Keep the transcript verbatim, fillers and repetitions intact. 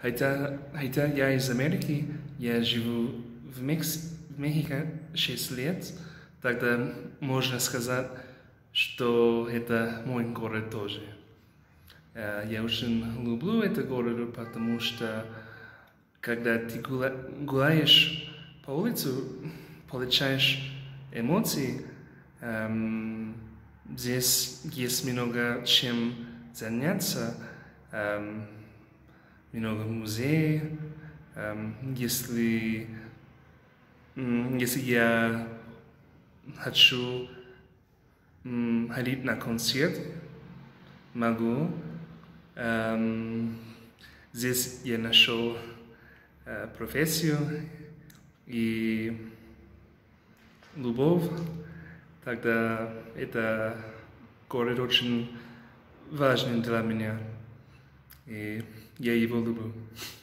Хотя, хотя я из Америки, я живу в, Мекс... в Мехико шесть лет, тогда можно сказать, что это мой город тоже. Я очень люблю этот город, потому что когда ты гуляешь по улице, получаешь эмоции. Эм, здесь есть много чем заняться, эм, много музеев. Эм, если, эм, если я хочу эм, ходить на концерт, могу. Эм, здесь я нашел э, профессию и любовь. Тогда это город очень важный для меня, и я его люблю.